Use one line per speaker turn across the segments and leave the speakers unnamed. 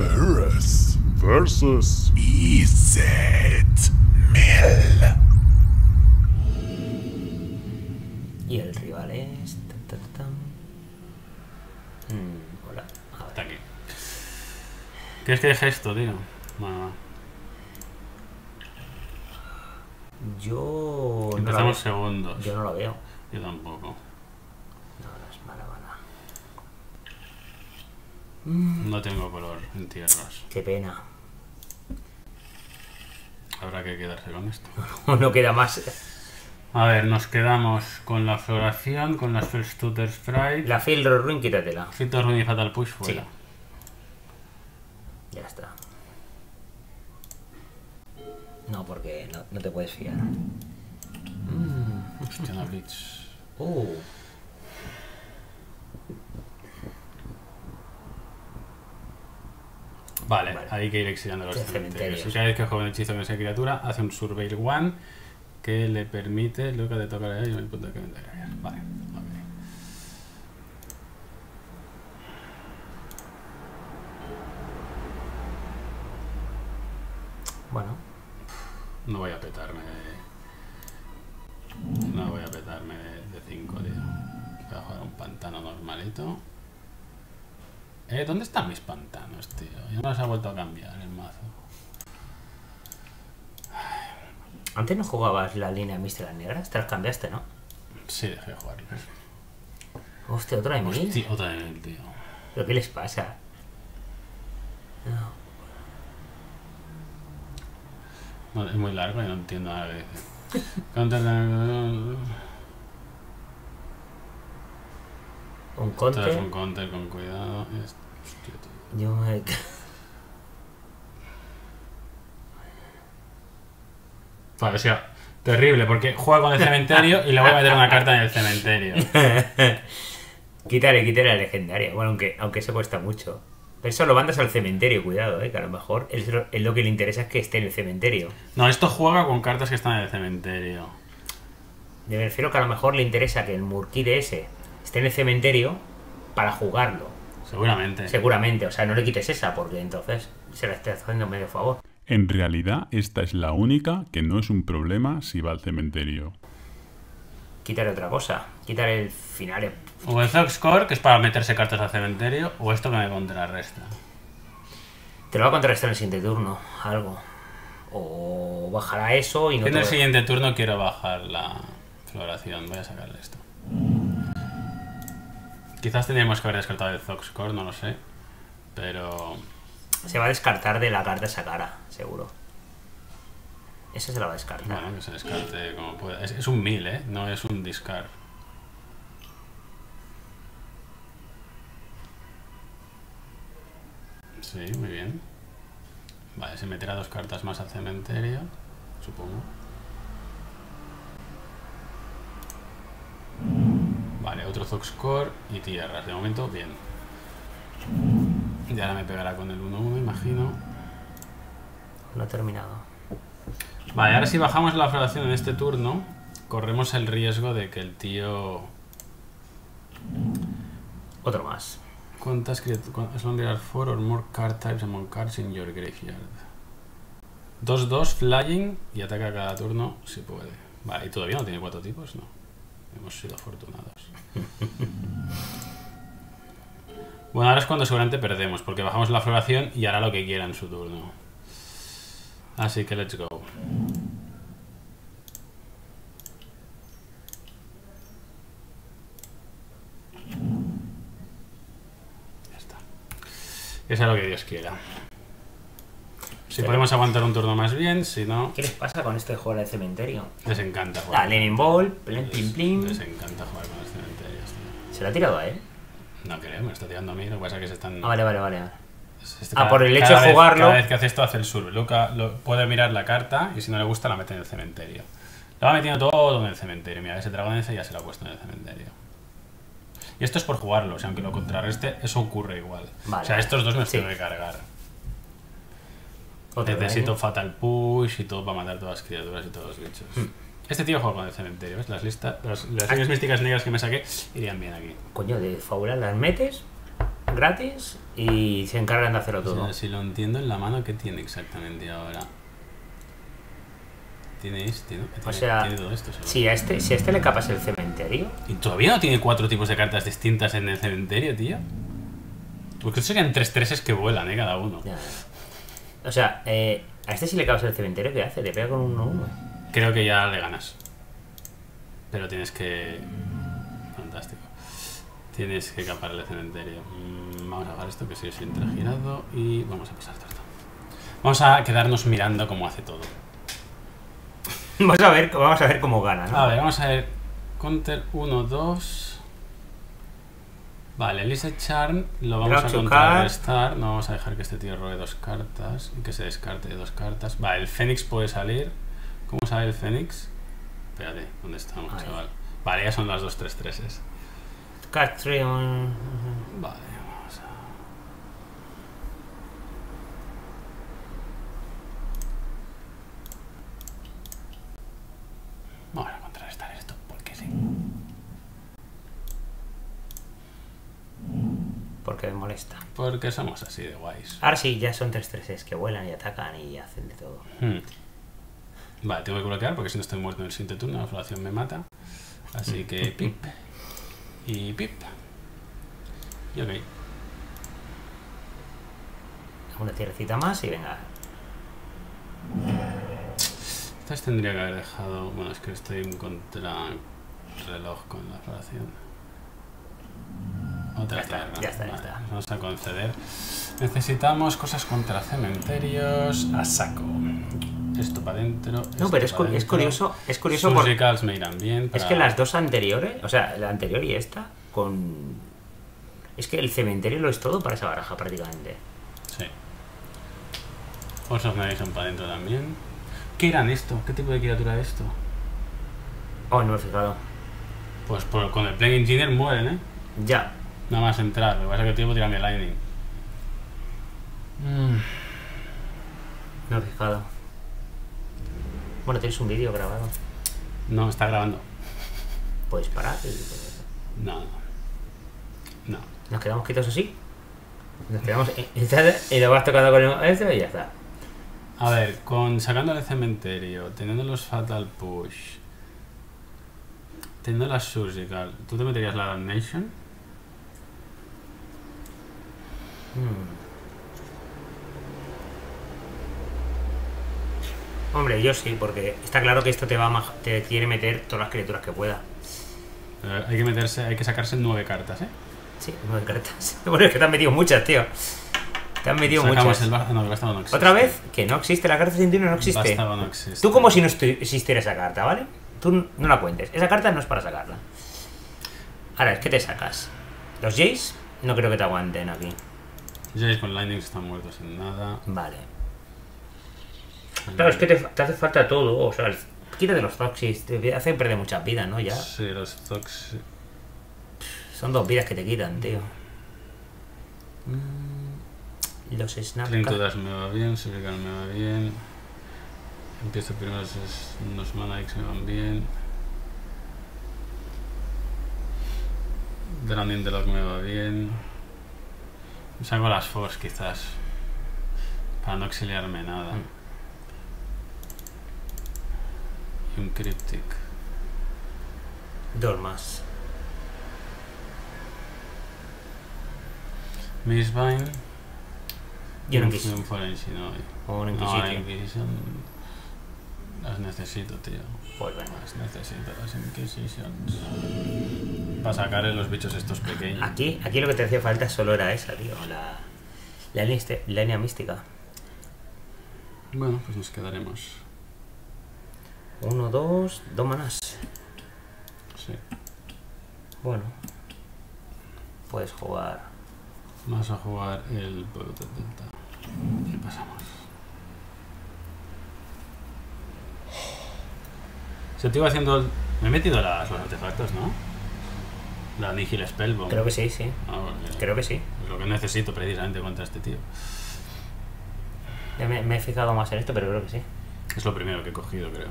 Ferris versus Izzet Mel.
Y el rival es... hola. A ver.
Está aquí. ¿Quieres que deje esto, tío? Bueno,
Yo... no
empezamos
la veo.
segundos.
Yo no lo veo.
Yo tampoco.
No, no es mala.
No tengo color en tierras.
Qué pena.
Habrá que quedarse con esto.
No queda más.
A ver, nos quedamos con la floración, con las First Tutor Sprite.
La Field Ruin, quítatela.
Filtro Run y Fatal Push fuera.
Sí. Ya está. No, porque no te puedes fiar.
Hostia, no Blitz. Vale, hay que ir exiliando los
Sí,
cementerios.
cementerios.
Y cada vez que juega un hechizo con esa criatura, hace un Surveil 1 que le permite loca de tocar a él y el punto de calendario. Vale, ok.
Bueno.
No voy a petarme de 5, tío. Voy a jugar un pantano normalito. ¿Dónde están mis pantanos, tío? Ya no los ha vuelto a cambiar el mazo.
Antes no jugabas la línea Místicas Negras, te las cambiaste, ¿no?
Sí, dejé de jugarlos.
Hostia, otra de mí.
Hostia, otra de mí, tío.
¿Pero qué les pasa?
No, es muy largo y no entiendo nada que dice. Counter de...
Un
Esto
counter.
es un counter con cuidado. Hostia, tío.
Yo me...
Vale, o sea, terrible, porque juega con el cementerio y le voy a meter una carta en el cementerio.
Quítale la legendaria. Bueno, aunque eso cuesta mucho. Pero eso lo mandas al cementerio, cuidado, que a lo mejor es lo que le interesa es que esté en el cementerio.
No, esto juega con cartas que están en el cementerio.
Me refiero que a lo mejor le interesa que el Murkide ese esté en el cementerio para jugarlo.
Seguramente.
Seguramente, o sea, no le quites esa porque entonces se la estás haciendo medio favor.
En realidad, esta es la única que no es un problema si va al cementerio.
Quítale otra cosa. Quítale el final.
O el Zogscore, que es para meterse cartas al cementerio, o esto que me contrarresta.
Te lo va a contrarrestar en el siguiente turno, algo. O bajará eso y no
En el
te...
siguiente turno quiero bajar la floración. Voy a sacarle esto. Quizás tendríamos que haber descartado el Zogscore, no lo sé. Pero...
Se va a descartar de la carta esa cara, seguro. Esa se la va a descartar.
Bueno, que se descarte como pueda. Es un 1000, ¿eh? No es un discard. Sí, muy bien. Vale, se meterá 2 cartas más al cementerio, supongo. Vale, otro Zogscore y tierras. De momento, bien. Y ahora me pegará con el 1-1, imagino.
No ha terminado.
Vale, ahora si bajamos la floración en este turno, corremos el riesgo de que el tío...
Otro más.
¿Cuántas criaturas? As long as there are 4 or more card types among cards in your graveyard. 2-2 flying y ataca cada turno si puede. Vale, ¿y todavía no tiene 4 tipos? No. Hemos sido afortunados. Bueno, ahora es cuando seguramente perdemos, porque bajamos la floración y hará lo que quiera en su turno. Así que let's go. Ya está. Que sea lo que Dios quiera. Si podemos aguantar un turno más bien, si no...
¿Qué les pasa con este juego del cementerio?
Les encanta jugar.
La Lenin Ball, plim plim plim.
Les encanta jugar con los cementerios, tío.
¿Se lo ha tirado a él?
No creo, me lo está tirando a mí, lo que pasa es que se están...
Ah, vale. Por el
cada
hecho de
vez-
jugarlo.
Cada vez que hace esto hace el survey. Luca puede mirar la carta y si no le gusta la mete en el cementerio. Lo va metiendo todo en el cementerio. Mira, ese dragón ese ya se lo ha puesto en el cementerio. Y esto es por jugarlo, o sea, aunque lo contrarreste, eso ocurre igual.
Vale.
O sea, estos dos me los
Sí.
tengo que cargar.
Otro
Necesito
daño.
Fatal Push y todo para matar todas las criaturas y todos los bichos. Este tío juega con el cementerio, ¿ves? Las líneas místicas negras que me saqué irían bien aquí.
Coño, de fábula las metes gratis y se encargan de hacerlo
O
todo.
sea, si lo entiendo en la mano, ¿qué tiene exactamente ahora? Tiene este, ¿no?
O sea,
tiene todo esto, solo.
si a este le capas el cementerio,
¿Y todavía no tiene 4 tipos de cartas distintas en el cementerio, tío? Porque estos serían 3 treses que vuelan, cada uno.
ya. O sea, a este si le capas el cementerio, ¿qué hace? Te pega con un 1-1.
Creo que ya le ganas. Pero tienes que... Fantástico. Tienes que capar el cementerio. Vamos a dejar esto que sigue sin girado y vamos a pasar torta. Vamos a quedarnos mirando cómo hace todo.
Vamos a ver cómo gana, ¿no?
A ver, vamos a ver. Counter 1, 2. Vale, Elise Charm lo vamos
Draw
a
to
contrarrestar. No vamos a dejar que este tío robe 2 cartas y que se descarte de 2 cartas. Vale, el Fénix puede salir. ¿Cómo sale el Fénix? Espérate, ¿dónde estamos,
Ahí.
chaval? Vale, ya son las 2 3-3s.
Castrion.
Vale, vamos a... Vamos a contrarrestar esto, porque sí.
Porque me molesta.
Porque somos así de guays.
Ahora sí, ya son 3-3s que vuelan y atacan y hacen de todo.
Vale, tengo que bloquear porque si no estoy muerto en el siguiente turno, la floración me mata. Así que pip. Y pip. Y ok.
Una tierrecita más y venga.
Estas tendría que haber dejado... Bueno, es que estoy en contra reloj con la floración. Otra tierra.
Ya está.
Vamos a conceder. Necesitamos cosas contra cementerios a saco. Esto para adentro.
No, pero es curioso porque
Surgicals me irán bien.
es que las dos anteriores, o sea, la anterior y esta, con... Es que el cementerio lo es todo para esa baraja prácticamente.
Sí. Force of Nation para adentro también. ¿Qué eran esto? ¿Qué tipo de criatura es esto?
Oh, no me he fijado.
Pues con el Plague Engineer mueren, ¿eh?
Ya.
Nada más entrar. Lo que pasa es que el tío puede tirarme Lightning.
No me he fijado. Bueno, tienes un vídeo grabado.
No, está grabando.
Puedes parar
No.
nos quedamos quietos así. Nos quedamos y lo vas tocando con esto y ya está.
A ver, sacando el cementerio, teniendo los Fatal Push, teniendo la Surgical, ¿tú te meterías la Damnation?
Hombre, yo sí, porque está claro que esto te quiere meter todas las criaturas que pueda.
Hay que sacarse 9 cartas, ¿eh?
Sí, 9 cartas. Bueno, es que te han metido muchas, tío. Te han metido
Sacamos
muchas.
no, el vástago no existe.
Otra vez, que no existe, la carta científica no
El
existe.
vástago no existe.
Tú como si no existiera esa carta, ¿vale? Tú no la cuentes. Esa carta no es para sacarla. Ahora, ¿qué te sacas? Los Jays no creo que te aguanten aquí.
Jays con Lightning están muertos en nada.
Vale. Claro, es que te hace falta todo. O sea, quítate los Toxics. Te hace perder muchas vidas, ¿no? Ya.
Sí, los Tox.
Son 2 vidas que te quitan, tío. Los
Clean to
Snapcats.
Dash me va bien, Surgical me va bien. Empiezo primero unos Mana X me van bien. Drowning the Lock me va bien. Saco las Force quizás. Para no exiliarme nada. Y un Cryptic.
2 más.
Mistbind.
Y un Inquisition.
Un Forensic no hay.
O un
No, la
Inquisition.
Inquisition. Las necesito, tío.
Pues venga.
Las necesito, las Inquisitions. Para sacar los bichos estos pequeños.
Aquí lo que te hacía falta solo era esa, tío. La línea mística.
Bueno, pues nos quedaremos.
1, 2 manas.
Sí.
Bueno. Puedes jugar.
Vamos a jugar el Pocket Delta. Y pasamos. Se te iba haciendo... Me he metido los artefactos, ¿no? La Nihil Spellbomb.
Creo que sí, sí.
Porque
Creo que sí.
es lo que necesito precisamente contra este tío.
Ya me he fijado más en esto, pero creo que sí.
Es lo primero que he cogido, creo.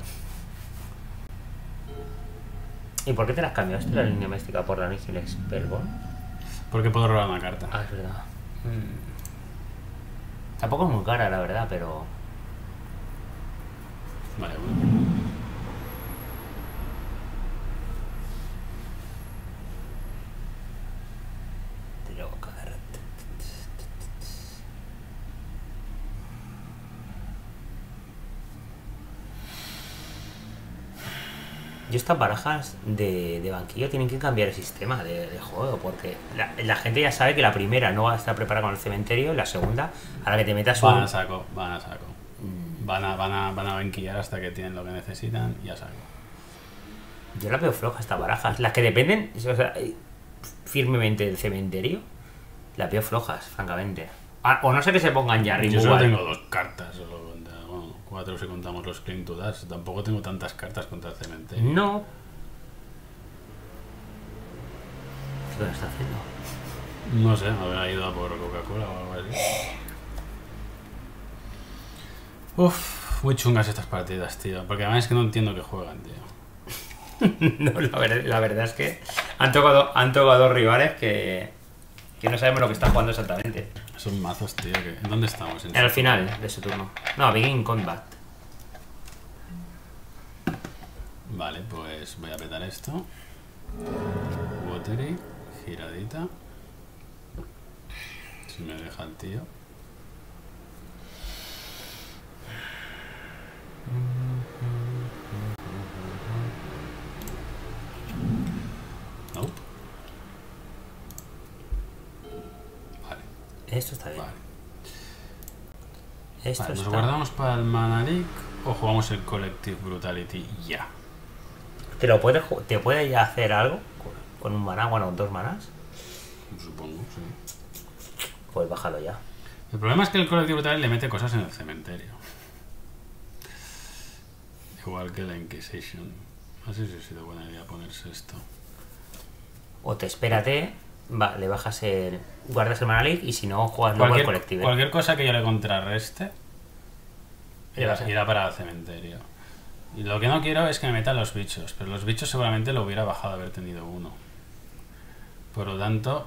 ¿Y por qué te las cambiaste la línea mística por la Nihil Spellbomb?
Porque puedo robar una carta.
Ah, es verdad. Tampoco es muy cara, la verdad, pero...
Vale, bueno.
Yo estas barajas de banquillo tienen que cambiar el sistema de juego, porque la gente ya sabe que la primera no va a estar preparada con el cementerio y la segunda, a la que te metas
Van a saco. Van a banquillar hasta que tienen lo que necesitan y a saco.
Yo las veo flojas estas barajas. Las que dependen, o sea, firmemente del cementerio, las veo flojas, francamente. O no sé que se pongan ya
Yo solo
removal.
tengo 2 cartas, solo contra, bueno, 4 si contamos los Cling to Dash. Tampoco tengo tantas cartas contra el cementerio.
No. ¿Qué está haciendo?
No sé, habrá ido a por Coca-Cola o algo así. Uf, muy chungas estas partidas, tío. Porque además es que no entiendo qué juegan, tío.
No, la verdad es que han tocado rivales que no sabemos lo que están jugando exactamente.
Son mazos, tío. ¿En dónde estamos?
Al final de su turno. No, Begin Combat.
Vale, pues voy a apretar esto. Watery, giradita. Si me deja el tío. Nope. Vale.
Esto está bien.
Vale.
Esto
Vale, ¿nos
está...
guardamos para el Manalik o jugamos el Collective Brutality ya?
¿Te puede ya hacer algo con un maná, bueno, 2 manás?
Supongo, sí.
Pues bájalo ya.
El problema es que el Collective Brutality le mete cosas en el cementerio. Igual que la Inquisition. No sé si ha sido buena idea ponerse esto.
O te espérate, le bajas el... guardas el Manalik y si no, juegas luego el Collective.
Cualquier cosa que yo le contrarreste irá para el cementerio. Y lo que no quiero es que me metan los bichos, pero los bichos seguramente lo hubiera bajado de haber tenido uno. Por lo tanto...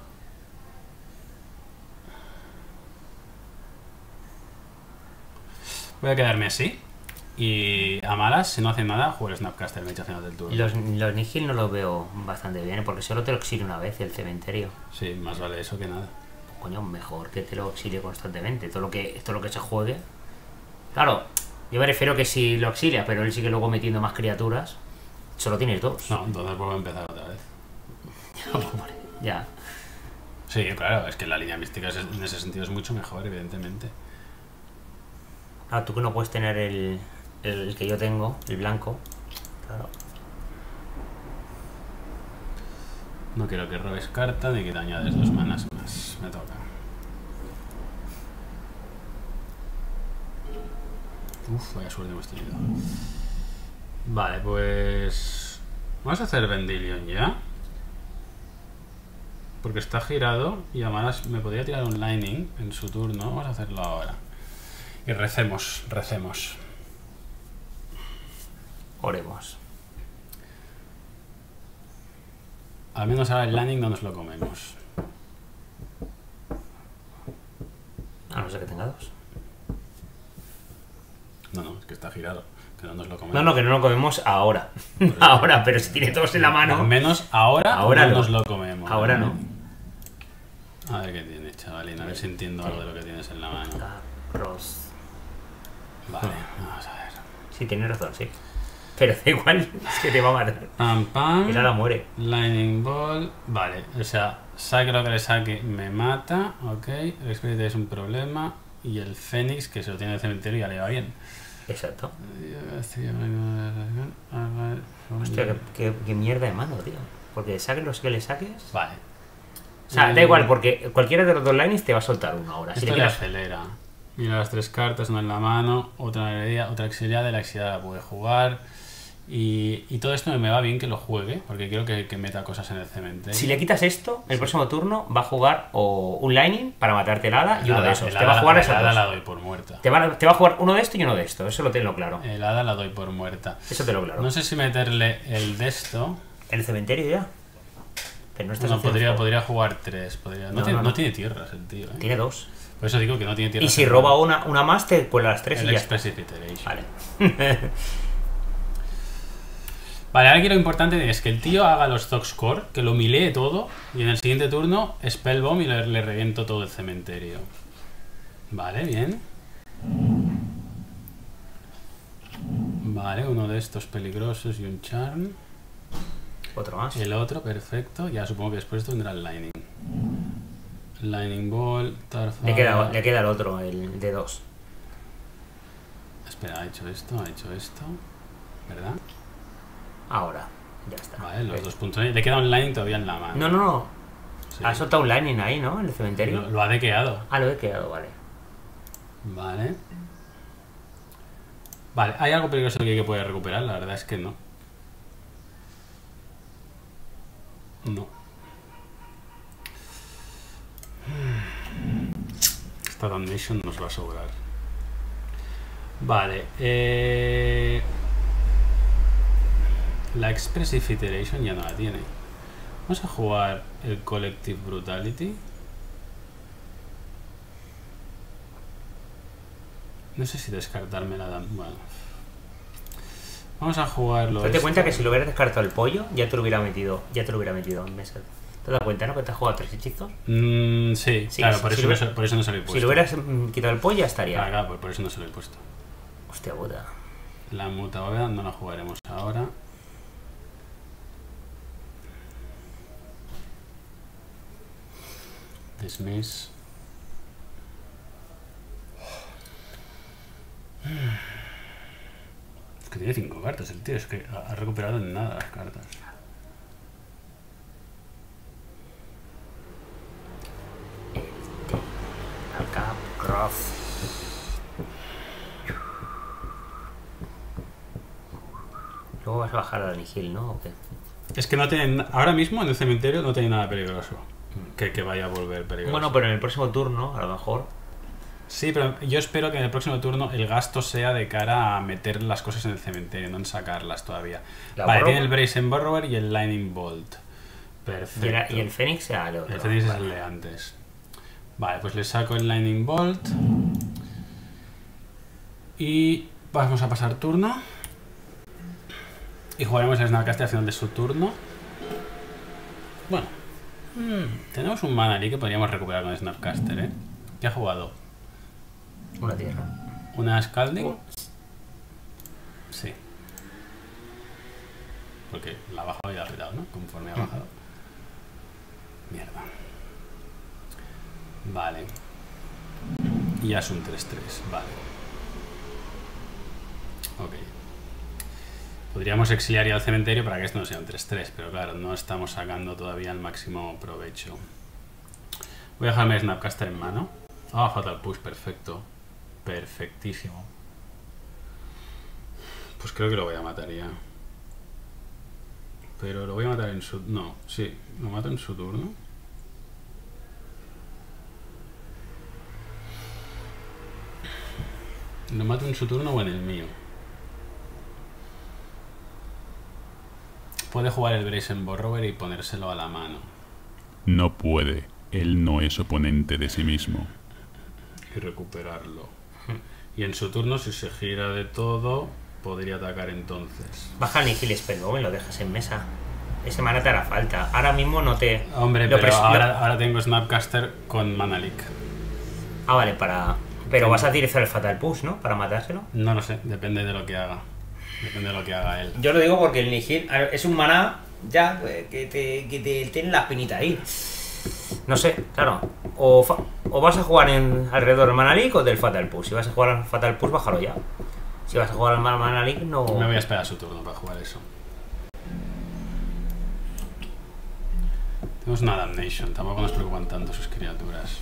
voy a quedarme así. Y a malas, si no hacen nada, juego el Snapcaster Mage al final del turno.
Los Nihil no los veo bastante bien, porque solo te lo exilia una vez el cementerio.
Sí, más vale eso que nada.
Coño, mejor que te lo exilie constantemente. Todo lo que se juegue. Claro, yo me refiero que si lo exilia, pero él sigue luego metiendo más criaturas, solo tienes 2.
No, entonces vuelvo a empezar otra vez.
Ya.
Sí, claro, es que la línea mística en ese sentido es mucho mejor, evidentemente.
Claro, tú que no puedes tener el que yo tengo, el blanco. Claro.
No quiero que robes carta ni que te añades 2 manas más. Me toca. Uf, vaya suerte hemos tenido. Vale, pues... vamos a hacer Vendilion ya. Porque está girado y además me podría tirar un Lightning en su turno. Vamos a hacerlo ahora. Y recemos.
Oremos.
Al menos ahora el Lightning no nos lo comemos.
A no ser que tenga 2.
No, es que está girado. Que no nos lo comemos.
No, que no lo comemos ahora. Ahora, pero si tiene 2 en la mano.
Al menos ahora
no
nos lo comemos.
Ahora no.
A ver qué tienes, chavalín. A ver si entiendo algo de lo que tienes en la mano.
Arroz.
Vale, vamos a ver.
Sí, tienes razón, sí. Pero da igual, es que te va a matar.
Pam, pam.
Y ahora muere.
Lightning Ball. Vale, o sea, saque lo que le saque, me mata. Ok, el Spirit es un problema. Y el Fénix, que se lo tiene en el cementerio, ya le va bien.
Exacto. Hostia, qué mierda de mano, tío. Porque saques los que le saques.
Vale.
O sea, da igual, porque cualquiera de los 2 lines te va a soltar uno ahora.
Esto le acelera. Mira las 3 cartas, una en la mano, otra en la herida, otra exiliada, y la exiliada la puede jugar. Y todo esto me va bien que lo juegue, porque quiero que meta cosas en el cementerio.
Si le quitas esto, el próximo turno va a jugar o un Lightning para matarte el hada y uno de esos.
El
Te va a jugar esas
hada
dos.
la doy por muerta.
Te va a jugar uno de esto y uno de esto, eso lo tengo claro.
El hada la doy por muerta.
Eso te lo claro.
No sé si meterle el de esto.
¿En el cementerio ya? Pero no estás
No,
haciendo...
podría jugar 3. No tiene tierras el tío, ¿eh?
Tiene 2.
Por eso digo que no tiene tierras.
Y si roba una más, te pues las 3 y
el
ya está.
Expressive Iteration.
Vale.
Vale, ahora aquí lo importante es que el tío haga los Zogscore, que lo milee todo, y en el siguiente turno Spellbomb y le reviento todo el cementerio. Vale, bien. Vale, uno de estos peligrosos y un Charm.
Otro más.
El otro, perfecto. Ya supongo que después tendrá el Lightning. Lightning Ball, Tarfire.
Le queda el otro, el de 2.
Espera, ha hecho esto, ¿verdad?
Ahora, ya está.
Vale, los 2 puntos. Le queda un Lightning todavía en la mano.
No.
Sí.
Ha soltado un lightning ahí, ¿no? En el cementerio.
Lo ha dequeado.
Ah, lo he quedado, vale.
Vale. Vale, ¿hay algo peligroso que poder recuperar? La verdad es que no. No. Esta Damnation nos va a sobrar. Vale. La Expressive Iteration ya no la tiene. Vamos a jugar el Collective Brutality. No sé si descartarme la Damnation. Bueno. Vamos a jugarlo.
Date cuenta que si lo hubieras descartado el pollo, ya te lo hubiera metido en mesa. ¿Te das cuenta, no? Que te has jugado 3 hechizos.
Sí, claro, por eso no se lo he puesto.
Si lo hubieras quitado el pollo, ya estaría.
Claro, por eso no se lo he puesto.
Hostia puta.
La mutabóveda no la jugaremos ahora. Dismiss. Es que tiene 5 cartas el tío, es que ha recuperado en nada las cartas.
Luego vas a bajar al Nihil, ¿no? ¿O qué?
Es que no tienen, ahora mismo en el cementerio no tiene nada peligroso que vaya a volver peligroso.
Bueno, pero en el próximo turno, a lo mejor.
Sí, pero yo espero que en el próximo turno el gasto sea de cara a meter las cosas en el cementerio, no en sacarlas todavía. Vale, tiene el Brazen Borrower y el Lightning Bolt. Perfecto.
Y el Fénix sea el otro.
El Fénix es el de antes. Vale, pues le saco el Lightning Bolt. Y vamos a pasar turno. Y jugaremos el Snapcaster haciendo de su turno. Bueno. Tenemos un Mana Leak que podríamos recuperar con el Snapcaster, ¿eh? ¿Qué ha jugado?
Una tierra.
¿Una Scalding? Sí. Porque la ha bajado y la ha petado, ¿no? Conforme ha bajado. Mierda. Vale. Y ya es un 3-3. Vale. Ok. Podríamos exiliar ya al cementerio para que esto no sea un 3-3, pero claro, no estamos sacando todavía el máximo provecho. Voy a dejarme Snapcaster en mano. Ah, Fatal Push, perfecto. Perfectísimo. Pues creo que lo voy a matar ya. Pero lo voy a matar en su... No, sí, lo mato en su turno. ¿Lo mato en su turno o en el mío? Puede jugar el Brazen Borrower y ponérselo a la mano.
No puede. Él no es oponente de sí mismo.
Y recuperarlo. Y en su turno, si se gira de todo, podría atacar entonces.
Baja el Nihil Spellbomb y lo dejas en mesa. Ese mana te hará falta. Ahora mismo no te...
Hombre, pero ahora tengo Snapcaster con Mana Leak.
Ah, vale, para... Pero vas a utilizar el Fatal Push, ¿no? Para matárselo.
No lo sé, depende de lo que haga. Depende de lo que haga él.
Yo lo digo porque el Nihil es un maná ya que te tiene la espinita ahí. No sé, claro. O vas a jugar alrededor del Mana Leak o del Fatal Push. Si vas a jugar al Fatal Push, bájalo ya. Si vas a jugar al Mana Leak, no...
Me voy a esperar a su turno para jugar eso. Tenemos una Damnation, tampoco nos preocupan tanto sus criaturas.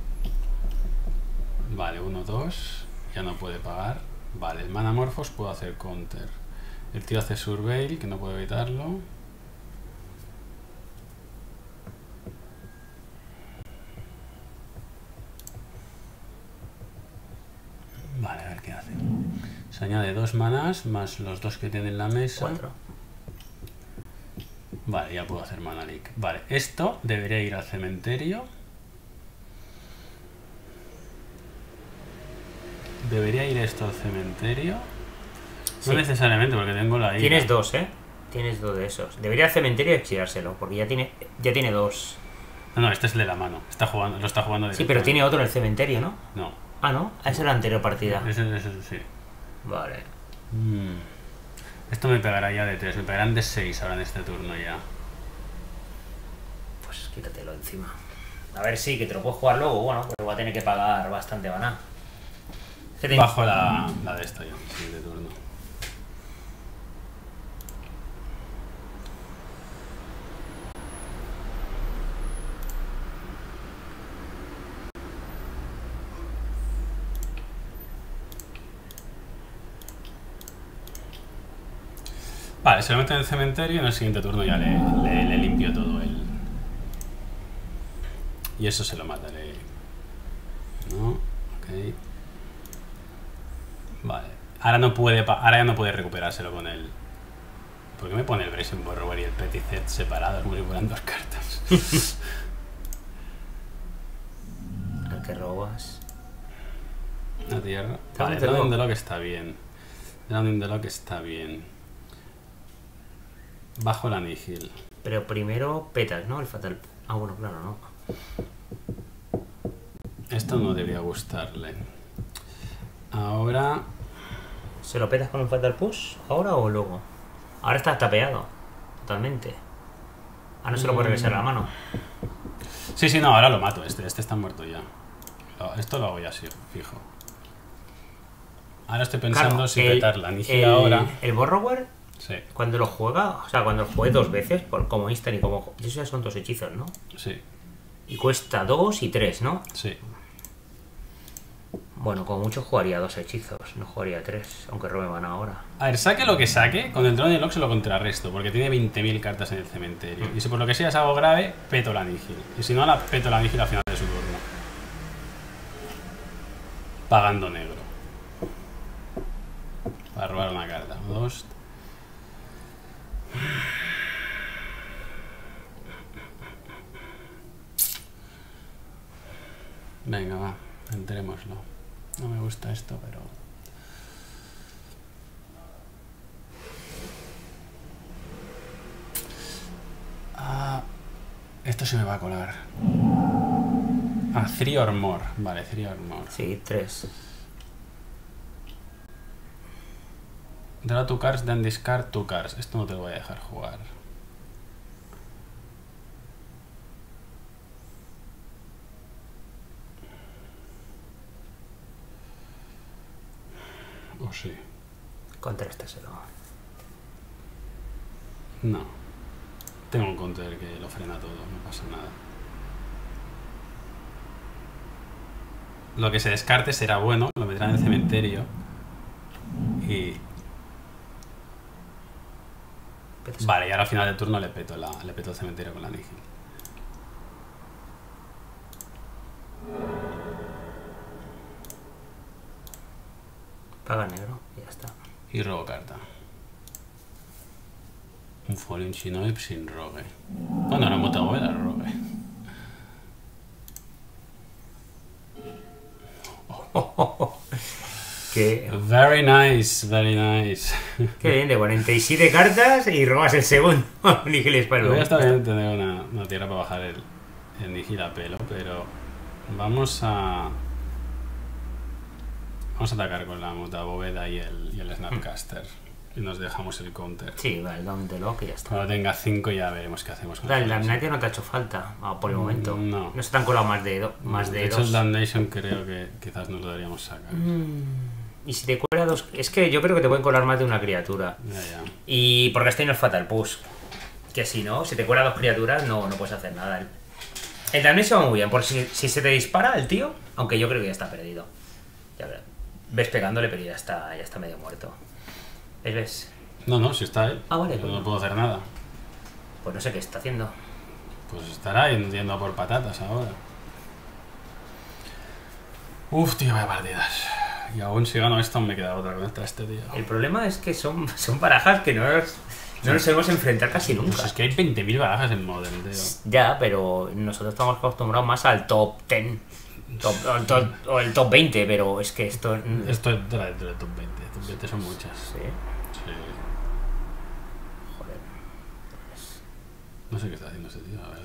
Vale, 1-2. Ya no puede pagar. Vale, el Manamorphos puedo hacer counter. El tío hace Surveil, que no puedo evitarlo. Vale, a ver qué hace. Se añade 2 manás más los 2 que tiene en la mesa.
4.
Vale, ya puedo hacer Mana Leak. Vale, esto debería ir al cementerio. Debería ir esto al cementerio.
Sí.
No necesariamente, porque tengo la ira.
Tienes dos, ¿eh? Tienes dos de esos. Debería al cementerio y exilárselo, porque ya tiene dos.
No, este es el de la mano. Lo está jugando
Sí, pero tiene otro en el cementerio, ¿no?
No.
Ah, ¿no? Esa es la anterior partida.
Ese sí.
Vale.
Esto me pegará ya de 3. Me pegarán de 6 ahora en este turno ya.
Pues quítatelo encima. A ver, sí, que te lo puedes jugar luego, bueno, pero voy a tener que pagar bastante maná.
Bajo la de esto ya, siguiente turno. Vale, se lo meto en el cementerio y en el siguiente turno ya le limpio todo él. Y eso se lo mataré. No, ok. Vale. Ahora ya no puede recuperárselo con el... ¿Por qué me pone el Brazen Borrower y el Petit Set separados? Como si fueran dos cartas.
Al que robas.
La tierra.
Vale,
Vale, Drowning the Lock está bien. Drowning the Lock está bien. Bajo la Nihil.
Pero primero petas, ¿no? El fatal. Ah, bueno, claro, no.
Esto no debería gustarle. Ahora...
¿Se lo petas con un fatal push? ¿Ahora o luego? Ahora está tapeado. Totalmente. Ahora no se lo puede regresar a la mano.
Sí, no, ahora lo mato. Este está muerto ya. Esto lo hago ya así, fijo. Ahora estoy pensando
Claro,
si petar la Nihil ahora.
El Borrower,
Sí,
cuando lo juega, o sea, cuando lo juegue dos veces, como instant y como... Esos ya son dos hechizos, ¿no?
sí,
Y cuesta 2 y 3, ¿no?
sí.
Bueno, como mucho jugaría 2 hechizos, no jugaría 3, aunque robe mana ahora.
A ver, saque lo que saque, con el Drone Lock se lo contrarresto, porque tiene 20.000 cartas en el cementerio. Y si por lo que sea es algo grave, peto la Nihil. Y si no, peto la Nihil al final de su turno. Pagando negro. Para robar una carta. 2. Venga, va, entrémoslo. No me gusta esto, pero... esto se me va a colar. 3 or more. Vale, 3 or more.
Sí, 3.
Draw 2 cards, then discard 2 cards. Esto no te lo voy a dejar jugar. ¿O sí?
Contrástaselo.
No. Tengo un counter que lo frena todo, no pasa nada. Lo que se descarte será bueno, lo meterán en el cementerio. Y... Vale, y ahora al final del turno le peto el cementerio con la Nihil.
Paga negro y ya está.
Y robo carta. Un Falling Shinoib sin rogue. Bueno, la Mutabóveda rogue.
Qué
Very nice.
Qué bien, de 47 cartas y robas el segundo. Nihil Spellbound.
Hubiera estado bien tener una tierra para bajar el Nihil a pelo, pero vamos a atacar con la Mutabóveda y el Snapcaster. Y nos dejamos el counter.
Sí, vale, dame lock y ya está.
Cuando tenga 5 ya veremos qué hacemos con
El Damnation no te ha hecho falta por el momento.
No.
No se te han colado más de
De hecho,
dos.
el Damnation creo que quizás nos lo deberíamos sacar.
Y si te cuela dos... Es que yo creo que te pueden colar más de una criatura.
Ya.
Y porque has tenido el Fatal Push. Que si no, si te cuela dos criaturas no puedes hacer nada. El Damnation va muy bien, por si se te dispara el tío, aunque yo creo que ya está perdido. Ya ves pegándole, pero ya está medio muerto. ¿Ves?
No, si está él.
Ah, vale,
Yo
pues
no
no.
puedo hacer nada.
Pues no sé qué está haciendo.
Pues estará yendo a por patatas ahora. Uf, tío, vaya partidas. Y aún si gano esto, me queda otra contra este tío.
El problema es que son barajas que no No nos sabemos enfrentar casi nunca.
Pues es que hay 20.000 barajas en Modern, tío.
Ya, pero nosotros estamos acostumbrados más al top 10 o el top 20, pero es que esto...
Esto es de la dentro del top 20. Top 20 son muchas.
Sí.
Sí.
Joder.
No sé qué está haciendo ese tío, la verdad.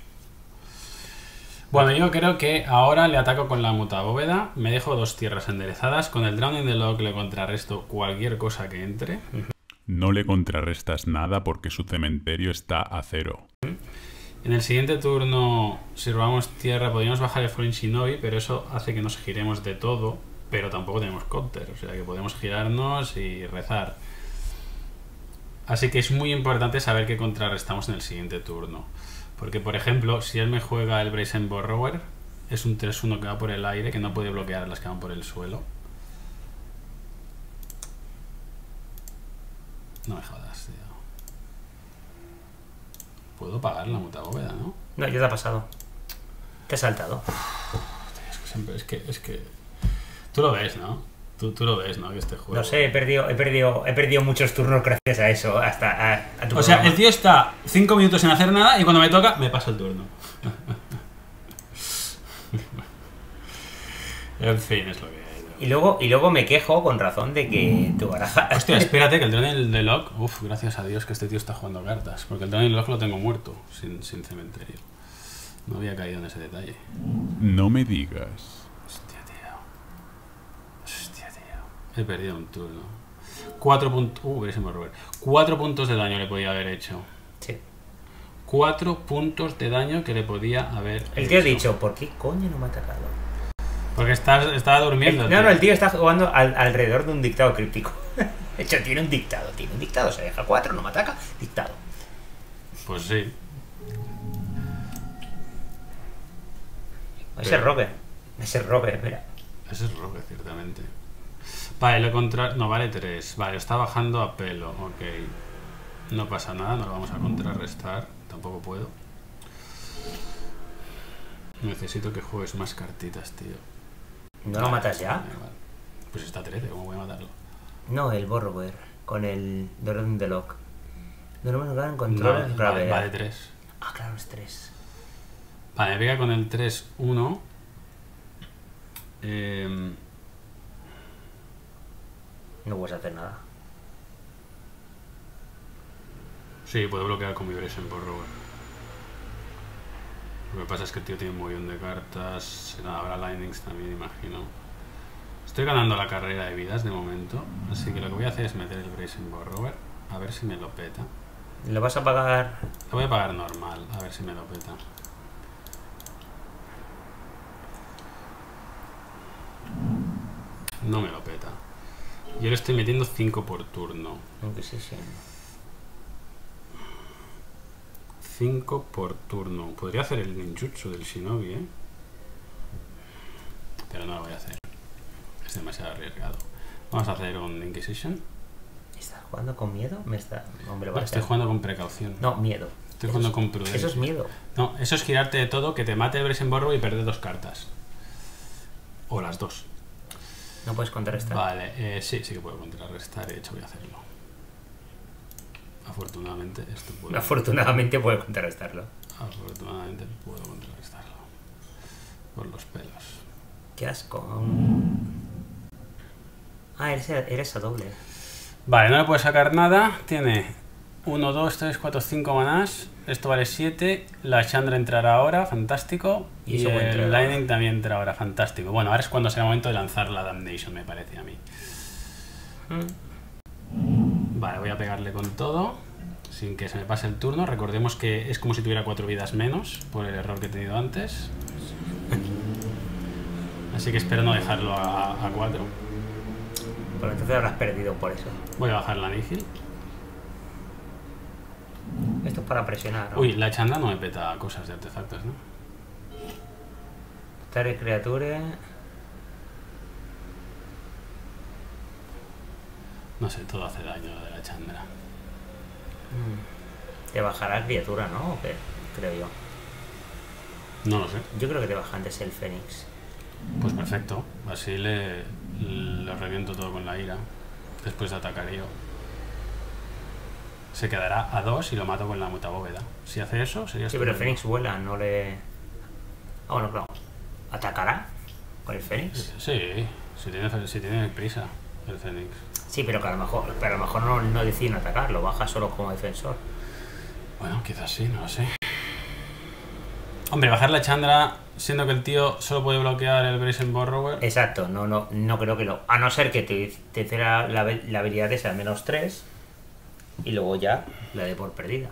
Bueno, yo creo que ahora le ataco con la mutabóveda, me dejo 2 tierras enderezadas, con el Drowning the Lock le contrarresto cualquier cosa que entre.
No le contrarrestas nada porque su cementerio está a 0.
En el siguiente turno, si robamos tierra, podríamos bajar el Falling Shinobi, pero eso hace que nos giremos de todo, pero tampoco tenemos counter, o sea que podemos girarnos y rezar. Así que es muy importante saber qué contrarrestamos en el siguiente turno. Porque, por ejemplo, si él me juega el Brazen Borrower, es un 3-1 que va por el aire, que no puede bloquear las que van por el suelo. No me jodas, tío. Puedo pagar la mutabóveda, ¿no?
No, ya te ha pasado. Te he saltado.
Es que siempre, es que... Tú lo ves, ¿no? Tú lo ves, ¿no? Que este juego...
No sé, he perdido muchos turnos gracias a eso, hasta a tu
O sea,
programa.
el tío está 5 minutos sin hacer nada y cuando me toca, me pasa el turno. En fin, es lo que hay.
Y luego me quejo con razón de que tu baraja...
Hostia, espérate, que el Drowning the Lock... Uf, gracias a Dios que este tío está jugando cartas. Porque el Drowning the Lock lo tengo muerto, sin cementerio. No había caído en ese detalle.
No me digas.
Hostia, tío. Hostia, tío. He perdido un turno. 4 puntos... verísimo Robert. 4 puntos de daño le podía haber hecho.
Sí.
4 puntos de daño que le podía haber
El tío ha
hecho.
dicho, ¿por qué coño no me ha atacado?
Porque estaba durmiendo.
No, el tío está jugando alrededor de un dictado críptico. De hecho, tiene un dictado, se deja 4, no me ataca, dictado.
Pues sí.
Ese Rogue, mira.
Ese es Rogue, ciertamente. Vale, lo contra... No, vale 3. Vale, está bajando a pelo. Ok. No pasa nada, no lo vamos a contrarrestar. Tampoco puedo. Necesito que juegues más cartitas, tío.
¿No lo matas ya?
Vale. Pues está 13, ¿cómo voy a matarlo?
No, el Borrower, con el Drowning the Lock. No me en control
No,
grave.
vale 3.
Ah, claro, es 3.
Vale, me pega con el 3-1.
No puedes hacer nada.
Sí, puedo bloquear con mi Brazen Borrower. Lo que pasa es que el tío tiene un montón de cartas. Habrá Lightnings también, imagino. Estoy ganando la carrera de vidas de momento. Así que lo que voy a hacer es meter el Brazen Borrower. A ver si me lo peta.
¿Lo vas a pagar?
Lo voy a pagar normal, a ver si me lo peta. No me lo peta. Yo le estoy metiendo 5 por turno.
Aunque sí, sí.
5 por turno. Podría hacer el ninjutsu del shinobi, ¿eh? Pero no lo voy a hacer. Es demasiado arriesgado. Vamos a hacer un Inquisition.
¿Estás jugando con miedo? Hombre,
No, estoy jugando con precaución.
No, miedo.
Estoy jugando con prudencia.
Eso es miedo.
No, eso es girarte de todo, que te mate el Brazen Borrower y perder 2 cartas. O las 2.
No puedes contrarrestar.
Vale, sí que puedo contrarrestar. De hecho, voy a hacerlo. Afortunadamente, esto puedo.
Afortunadamente puedo contrarrestarlo.
Afortunadamente, puedo contrarrestarlo. Por los pelos.
Qué asco. Ah, eres a doble.
Vale, no le puede sacar nada. Tiene 1, 2, 3, 4, 5 manás. Esto vale 7. La Chandra entrará ahora, fantástico.
Y
Y
eso puede entrar
el
ahora.
Lightning también entrará ahora, fantástico. Bueno, ahora es cuando será el momento de lanzar la Damnation, me parece a mí. Vale, voy a pegarle con todo, sin que se me pase el turno. Recordemos que es como si tuviera 4 vidas menos, por el error que he tenido antes. Así que espero no dejarlo a 4.
Pero entonces habrás perdido por eso.
Voy a bajar la Nihil.
Esto es para presionar, ¿no?
Uy, la Chandra no me peta cosas de artefactos, ¿no?
Tare Creature.
No sé, todo hace daño lo de la Chandra.
Te bajará criatura, ¿no? ¿O qué? Creo yo.
No lo sé.
Yo creo que te baja antes el Fénix.
Pues perfecto. Así le reviento todo con la ira. Después de atacar yo. se quedará a 2 y lo mato con la mutabóveda. Si hace eso, sería
Sí, pero el
estupendo.
Fénix vuela, no le... Ah, bueno, claro. ¿Atacará con el Fénix?
Sí, si tiene prisa el Fénix.
Sí, pero que a lo mejor no deciden atacar, lo baja solo como defensor.
Bueno, quizás sí, no lo sé. Hombre, bajar la Chandra, siendo que el tío solo puede bloquear el Brazen Borrower.
Exacto, no creo que lo... A no ser que te dé la habilidad esa de -3 y luego ya la dé por perdida.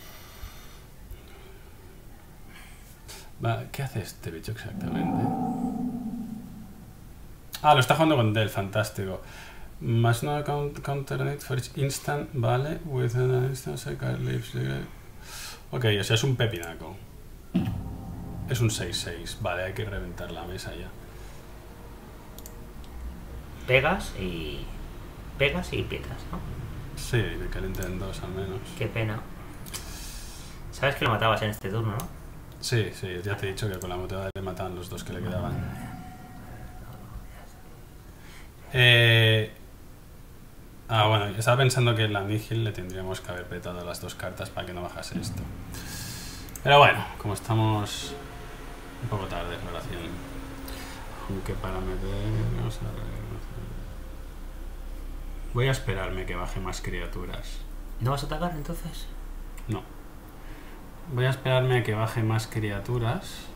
Va, ¿qué hace este bicho exactamente? Ah, lo está jugando con Del, fantástico. Must not counter it for each instant, vale. Within an instant, second lives. Ok, o sea, es un pepinaco. Es un 6-6, vale, hay que reventar la mesa ya.
Pegas y pietas, ¿no?
Sí, me calientan 2 al menos.
Qué pena. ¿Sabes que lo matabas en este turno, no?
Sí, ya te he dicho que con la mutada le mataban los 2 que le quedaban. Bueno, estaba pensando que en la Nihil le tendríamos que haber petado las 2 cartas para que no bajase esto. Pero bueno, como estamos un poco tarde en relación. Aunque para meternos a ver... Voy a esperarme que baje más criaturas.
¿No vas a atacar entonces?
No. Voy a esperarme a que baje más criaturas.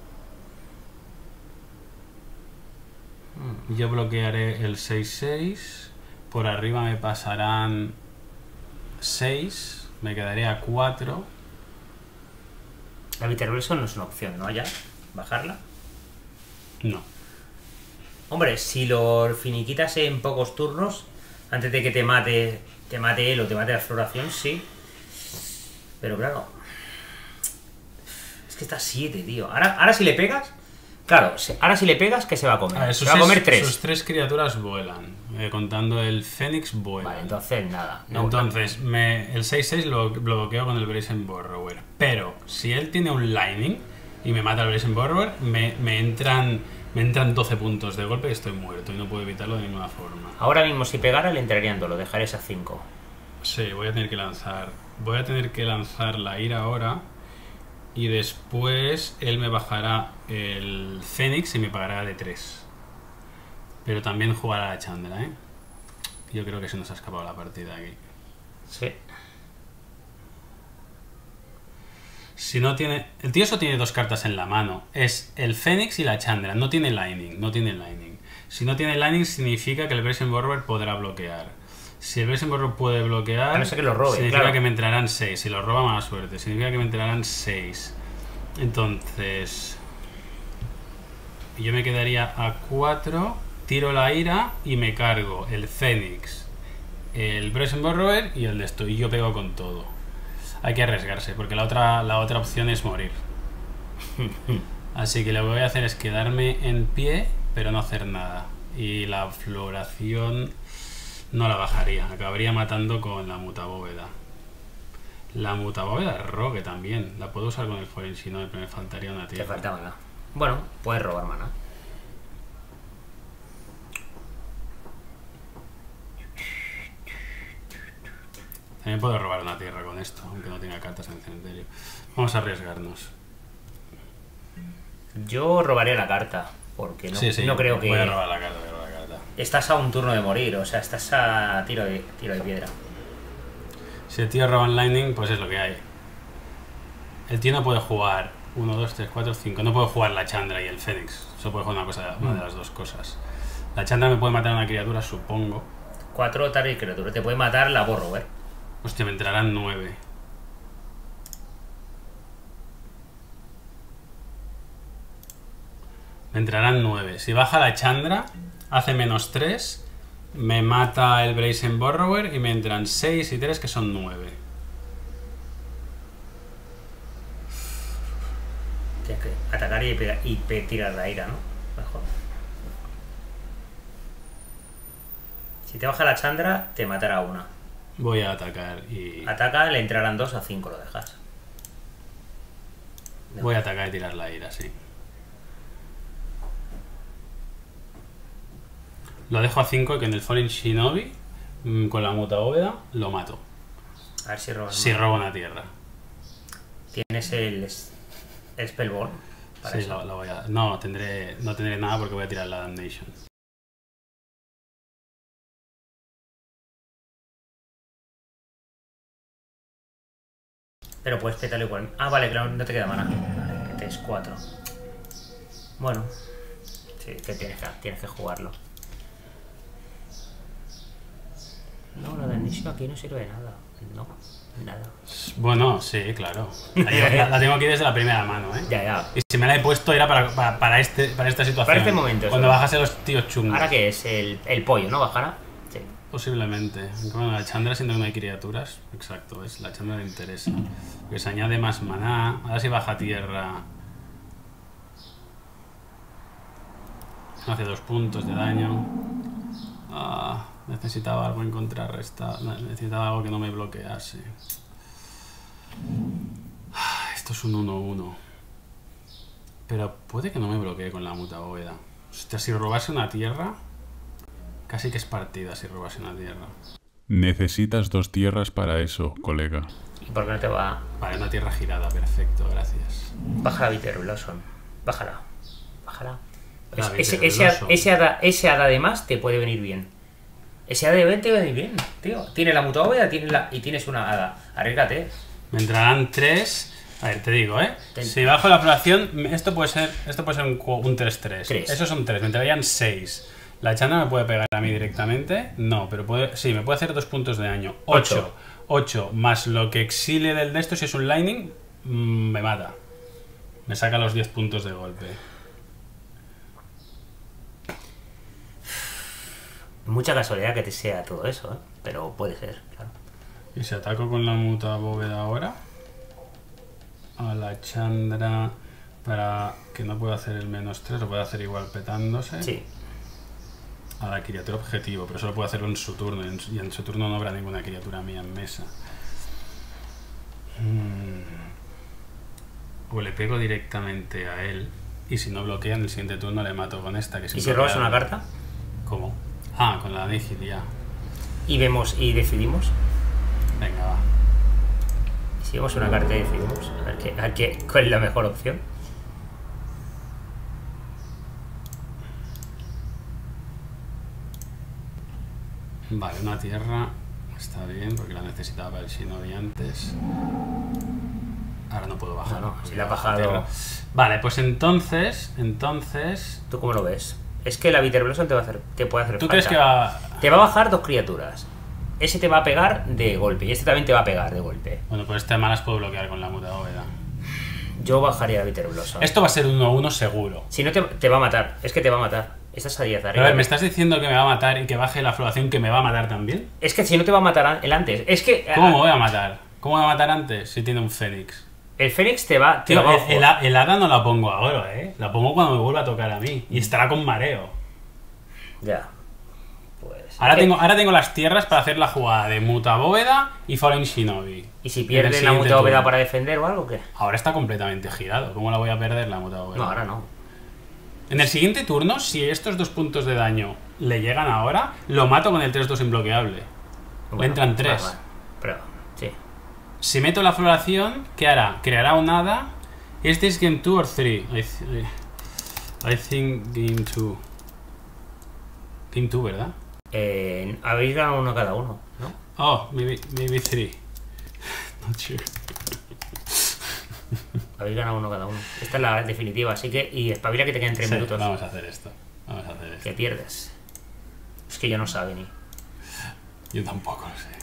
Yo bloquearé el 6-6. Por arriba me pasarán 6. Me quedaré a 4.
La Viterverso no es una opción, ¿no? Ya, bajarla.
No.
Hombre, si lo finiquitas en pocos turnos, antes de que te mate él o te mate la exploración, sí. Pero claro, es que está 7, tío. Ahora si le pegas, claro, ahora si le pegas, ¿qué se va a comer? Se va a comer 3.
Sus 3 criaturas vuelan. Contando el Fénix vuela.
Vale, entonces nada. No,
Entonces, el 6-6 lo bloqueo con el Brazen Borrower. Pero, si él tiene un Lightning y me mata el Brazen Borrower, me entran 12 puntos de golpe y estoy muerto y no puedo evitarlo de ninguna forma.
Ahora mismo si pegara le entraría en 2, lo dejarías a 5.
Sí, voy a tener que lanzar. Voy a tener que lanzar la ira ahora. Y después él me bajará el Fénix y me pagará de 3. Pero también jugará la Chandra, ¿eh? Yo creo que se nos ha escapado la partida aquí.
Sí.
Si no tiene... El tío solo tiene 2 cartas en la mano. Es el Fénix y la Chandra. No tiene Lightning. Si no tiene Lightning significa que el Brazen Borrower podrá bloquear. Si el Brazen Borrower puede bloquear...
A no ser que lo robe,
significa
claro.
que me entrarán 6. Si lo roba, mala suerte. Significa que me entrarán 6. Entonces... Yo me quedaría a 4... Tiro la ira y me cargo el Fénix, el Brazen Borrower y el de esto. Y yo pego con todo. Hay que arriesgarse, porque la otra opción es morir. Así que lo que voy a hacer es quedarme en pie, pero no hacer nada. Y la floración no la bajaría. Acabaría matando con la mutabóveda. La mutabóveda rogue también. La puedo usar con el foreign, si no me faltaría una
Te
tierra.
falta mana. Bueno, puedes robar mana.
También puedo robar una tierra con esto, aunque no tenga cartas en el cementerio. Vamos a arriesgarnos.
Yo robaré la carta, porque no creo que...
Voy a robar la carta,
Estás a un turno de morir, o sea, estás a tiro de piedra.
Si el tío roba en Lightning, pues es lo que hay. El tío no puede jugar 1, 2, 3, 4, 5. No puede jugar la Chandra y el Fénix. Solo puede jugar una de las dos cosas. La Chandra me puede matar a una criatura, supongo.
4 target criatura. Te puede matar la Borrower.
Hostia, me entrarán 9. Me entrarán 9. Si baja la Chandra, hace -3. Me mata el Brazen Borrower y me entran 6 y 3, que son 9.
Tienes que atacar y tirar la ira, ¿no? Mejor. Si te baja la Chandra, te matará una.
Voy a atacar y...
Ataca, le entrarán 2 a 5, lo dejas.
Voy a atacar y tirar la ira, sí. Lo dejo a 5 y que en el Fallen Shinobi, con la mutabóveda, lo mato.
A ver si robas.
Si robo una tierra.
Tienes el Spellborn. Para
Sí,
eso.
lo voy a... No tendré nada porque voy a tirar la Damnation.
Pero puedes petarlo igual. Ah, vale, claro, no te queda mana. Vale, tienes 4. Bueno. Sí, que tienes que jugarlo. No, la de inicio aquí no sirve de nada. No, nada.
Bueno, sí, claro. La tengo aquí desde la primera mano, ¿eh?
Ya.
Y si me la he puesto era para esta situación.
Para este momento.
Cuando
¿no?
bajase los tíos chungos.
Ahora que es el pollo, ¿no? ¿Bajará? Sí.
Posiblemente. Bueno, la Chandra, siendo que no hay criaturas. Exacto, es la Chandra le interesa. Que se añade más maná. Ahora si baja tierra. Hace 2 puntos de daño. Necesitaba algo en contrarresta. Necesitaba algo que no me bloquease. Esto es un 1-1. Pero puede que no me bloquee con la muta bóveda. Hostia, si robase una tierra. Casi que es partida si robase una tierra.
Necesitas 2 tierras para eso, colega.
¿Y por qué no te va?
Vale, una tierra girada, perfecto, gracias.
Baja la Bitter Blossom. Bájala.
La
Ese hada de más te puede venir bien. Ese hada de 20 te va a venir bien, tío. Tienes la muta bóveda y tienes una hada. Arriesgate.
Me entrarán 3. A ver, te digo, ¿eh?
Ten.
Si bajo la floración, esto puede ser un 3-3.
Tres.
Esos son 3, me entrarían 6. La Chandra me puede pegar a mí directamente. No, pero sí, me puede hacer 2 puntos de daño. 8 más lo que exile del de esto, si es un lightning, me mata. Me saca los 10 puntos de golpe.
Mucha casualidad que te sea todo eso, ¿eh? Pero puede ser, claro.
Y si ataco con la muta bóveda ahora a la Chandra para que no pueda hacer el -3, lo puede hacer igual petándose.
Sí.
A la criatura objetivo, pero solo puede hacerlo en su turno y en su turno no habrá ninguna criatura mía en mesa. O le pego directamente a él y si no bloquea en el siguiente turno le mato con esta. Que
¿Y si robas una carta?
¿Cómo? Ah, con la Nihil ya.
Y vemos y decidimos.
Venga, va.
Si vemos una carta y decidimos. A ver cuál es la mejor opción.
Vale, una tierra está bien porque la necesitaba para el Shinobi antes. Ahora no puedo bajar.
No, si
porque
la ha
baja
bajado.
tierra. Vale, pues entonces.
¿Tú cómo lo ves? Es que la Bitter Blossom te puede hacer
¿Tú
falta.
crees que va...?
Te va a bajar 2 criaturas. Ese te va a pegar de golpe y este también te va a pegar de golpe.
Bueno, pues este malas puedo bloquear con la muta bóveda.
Yo bajaría la Bitter Blossom.
Esto va a ser 1-1 seguro.
Si no te va a matar. Es que te va a matar. Estás a 10
Pero
arriba.
a ver, ¿me estás diciendo que me va a matar y que baje la floración que me va a matar también?
Es que si no te va a matar el antes. Es que...
¿Cómo me voy a matar? ¿Cómo me va a matar antes si tiene un Fénix?
El Fénix te va...
Tío,
va a jugar.
el hada no la pongo ahora, ¿eh? La pongo cuando me vuelva a tocar a mí. Y estará con mareo.
Ya. Pues...
Ahora tengo las tierras para hacer la jugada de muta bóveda y Fallen Shinobi.
¿Y si
En el
pierdes la
siguiente
muta bóveda
turno.
para defender o algo qué?
Ahora está completamente girado. ¿Cómo la voy a perder la muta bóveda?
No, ahora no.
En el siguiente turno, si estos 2 puntos de daño le llegan ahora, lo mato con el 3-2 imbloqueable.
Bueno,
Le entran 3.
vale. Pero, sí.
Si meto la floración, ¿qué hará? Creará un hada. ¿Is this game 2 or 3? I think game 2. Game 2, ¿verdad?
Habéis ganado uno cada uno, ¿no?
Oh, maybe 3. Not sure.
Habéis ganado uno cada uno. Esta es la definitiva, así que... Y espabila que te queden 3
Sí,
minutos.
vamos a hacer esto.
Que pierdes. Es que yo no sabe ni.
Yo tampoco lo sé.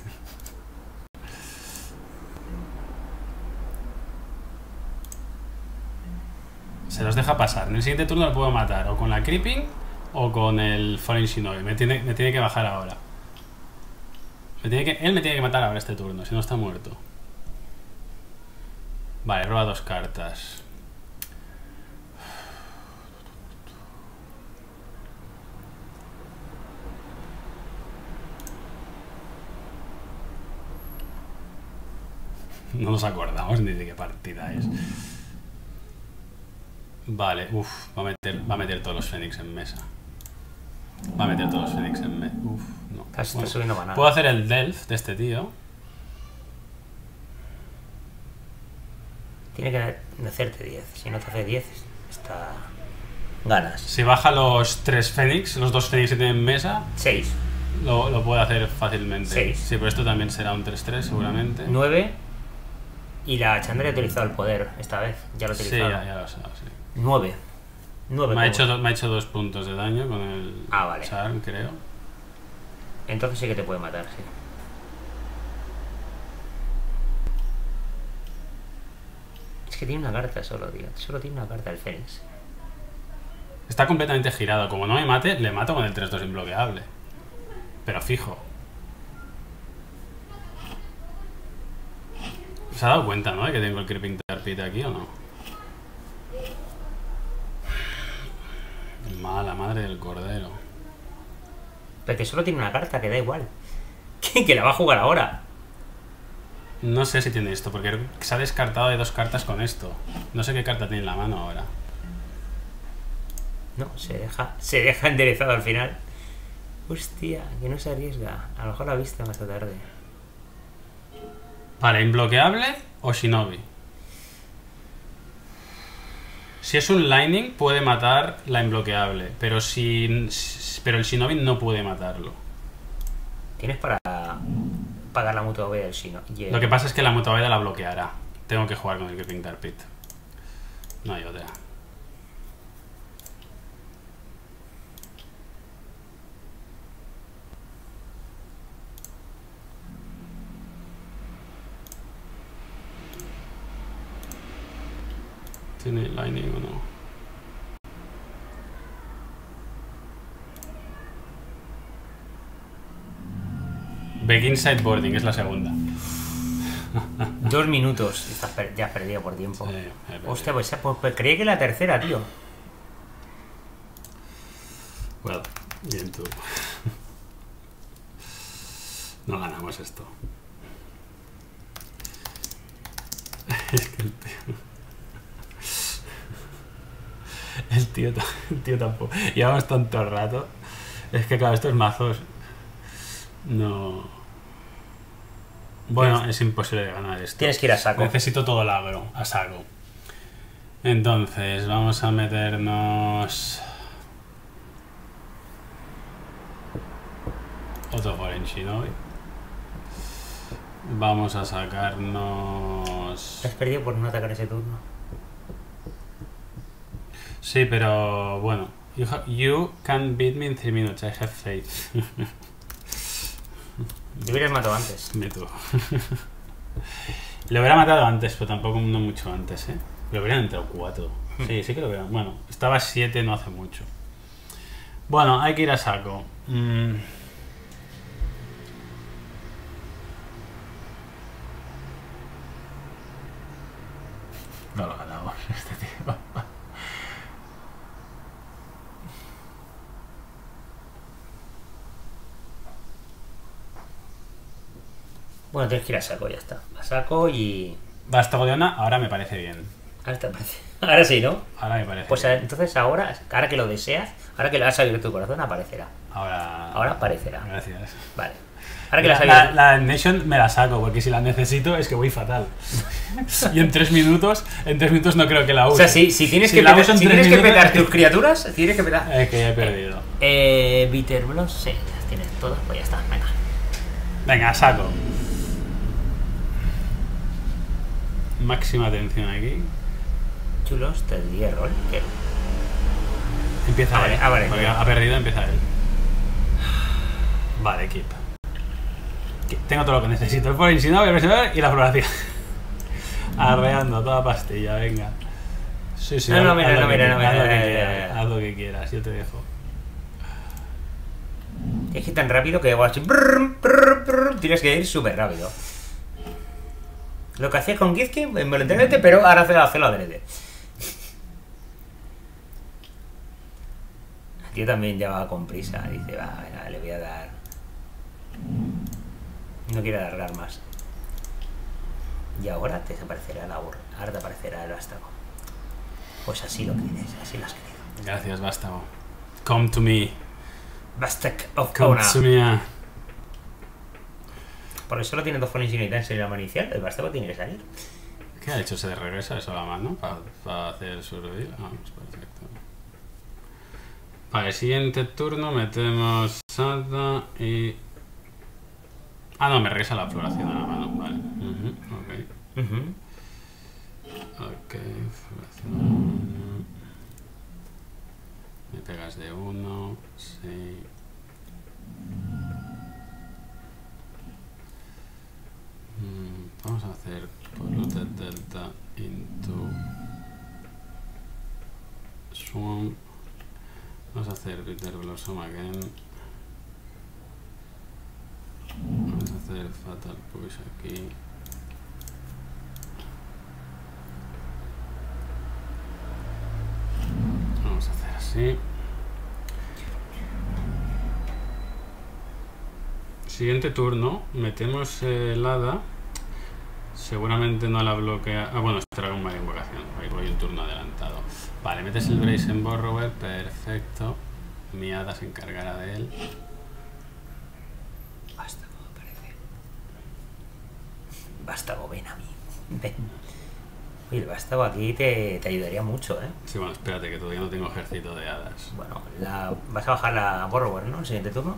Se los deja pasar. En el siguiente turno lo puedo matar o con la Creeping o con el Fallen Shinobi. Me tiene que bajar ahora. Él me tiene que matar ahora este turno, si no está muerto. Vale, roba 2 cartas. No nos acordamos ni de qué partida es. Vale, va a meter todos los Fénix en mesa. Va a meter todos los Fénix en mesa. No.
Está subiendo maná.
Puedo hacer el Delft de este tío.
Tiene que hacerte 10. Si no te hace 10, está... ganas.
Si baja los 3 Fénix, los 2 Fénix que tienen mesa,
6.
lo puede hacer fácilmente.
6.
Sí, pero esto también será un 3-3 seguramente.
9. Y la Chandra ha utilizado el poder esta vez. Ya lo ha
Sí,
utilizado.
ya lo sé. Sí.
9. 9.
Me ha hecho 2 puntos de daño con el
Vale.
Charm, creo.
Entonces sí que te puede matar, sí. Es que tiene una carta solo, tío. Solo tiene una carta el Fénix.
Está completamente girado. Como no me mate, le mato con el 3-2 imbloqueable. Pero fijo. ¿Se ha dado cuenta, no? De que tengo el Creeping Tarpit aquí o no? Mala madre del cordero.
Pero que solo tiene una carta, que da igual. Que la va a jugar ahora.
No sé si tiene esto, porque se ha descartado de 2 cartas con esto. No sé qué carta tiene en la mano ahora.
No, se deja enderezado al final. Hostia, que no se arriesga. A lo mejor la ha visto más tarde.
Vale, ¿imbloqueable o Shinobi? Si es un Lightning puede matar la imbloqueable, pero el Shinobi no puede matarlo.
Tienes para pagar la mutua B del Shino.
Lo que pasa es que la Mutaveda la bloqueará. Tengo que jugar con el Creeping Tarpit. No hay otra. ¿Tiene Lightning o no? Begin Sideboarding es la segunda.
2 minutos. Ya has perdido por tiempo.
Sí, he perdido.
Hostia, pues creí que la tercera, tío.
Bueno, bien tú. No ganamos esto. Es que el tío tampoco. Llevamos tanto rato. Es que claro, estos mazos. No. Bueno, es imposible de ganar esto.
Tienes que ir a saco.
Necesito todo el agro, a saco. Entonces, vamos a meternos. Otro Foreign Shinobi. Vamos a sacarnos.
Has perdido por no atacar ese turno.
Sí, pero bueno. You can beat me in 3 minutes, I have faith.
Te hubieras matado antes.
Meto. Lo hubiera matado antes, pero tampoco no mucho antes, ¿eh? Lo hubieran entrado 4. Sí que lo hubieran. Bueno, estaba 7 no hace mucho. Bueno, hay que ir a saco. No lo ganamos, este tío.
Bueno, tienes que ir a saco, ya está. A saco y...
Vástago de Ona, ahora me parece bien.
Ahora te parece. Ahora sí, ¿no?
Ahora me parece
Pues
bien.
entonces ahora que lo deseas, ahora que le has abierto tu corazón, aparecerá.
Ahora
aparecerá.
Gracias.
Vale. Ahora que le has abierto...
La Nation me la saco, porque si la necesito es que voy fatal. Y en 3 minutos no creo que la use.
O sea, si tienes
Si
que
la
petar,
uso en
si
3
tienes que
minutos-
petar tus criaturas, tienes que petar.
Es que ya he perdido.
Bitterblossom, sí, las tienes todas, pues ya está, venga.
Venga, saco. Máxima atención aquí.
Chulos del hierro, ¿qué?
Empieza
Vale,
él.
vale.
Porque ha perdido, empieza él. Vale, keep. Tengo todo lo que necesito. El Foreign Shinobi, el Reservoir y la floración. Arreando toda pastilla, venga. Sí,
No,
haz lo
mira,
que
no, mira,
quieras,
no, mira,
haz lo que
mira,
quieras,
mira.
haz lo que quieras, yo te dejo.
Es que tan rápido que así, tienes que ir súper rápido. Lo que hacías con Gizki, involuntariamente, pero ahora hacerlo adrede. El tío también ya va con prisa. Dice, va, venga, le voy a dar. No quiere alargar más. Y ahora te desaparecerá la burra. Ahora te aparecerá el vástago. Pues así lo quieres, así lo has querido.
Gracias, Vástago. Come to me.
Vástago of
Come
Ona.
to me.
Porque solo tiene 2 Foreign Shinobi en la mano inicial. El vástago tiene que salir.
¿Qué ha hecho? ¿Se regresa eso a la mano para hacer su reveal? Ah, pues perfecto. Vale, siguiente turno metemos Sada y... Ah, no, me regresa la floración a la mano, vale. Ok. Ok, floración a la mano. Me pegas de 1, sí. Vamos a hacer polluted delta into swamp. Vamos a hacer bitter blossom again. Vamos a hacer fatal push aquí. Vamos a hacer así. Siguiente turno, metemos el hada. Seguramente no la bloquea. Ah, bueno, esto era con una invocación. Ahí voy un turno adelantado. Vale, metes el Brazen Borrower. Perfecto. Mi hada se encargará de él.
Vástago, parece. Vástago, ven a mí. Ven. Oye, el vástago aquí te ayudaría mucho, ¿eh?
Sí, bueno, espérate, que todavía no tengo ejército de hadas.
Bueno, vas a bajar la Borrower, ¿no? El siguiente turno.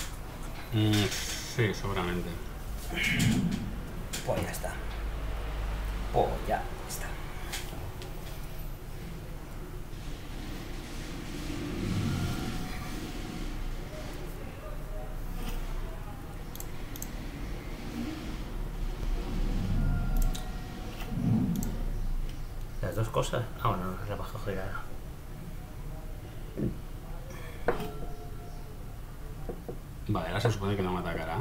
Sí, seguramente.
Pues ya está. Pues ya está. Las dos cosas. Ah, bueno, no la bajo girada.
Vale, ahora se supone que no me atacará.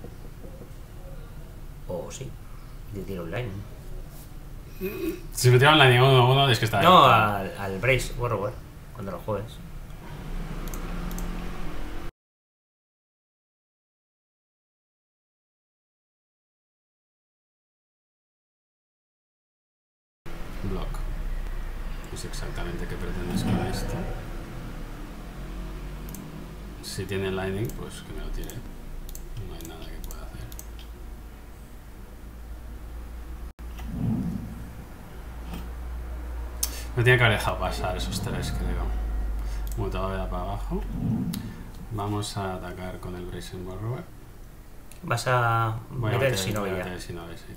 O sí. De tiro online.
Si me tiran la niña 1-1 es que está
No,
ahí.
al Brace Borrower. Cuando lo juegues.
Block. No sé exactamente qué pretendes con esto. Si tiene lightning, pues que me lo tire. No hay nada que pueda hacer. Me tiene que haber dejado pasar esos tres, creo. Mutadora para abajo. Vamos a atacar con el Brazen Borrower.
Vas a
Voy a
meter
meter
el Shinobi
voy a
ya.
meter el Shinobi, sí.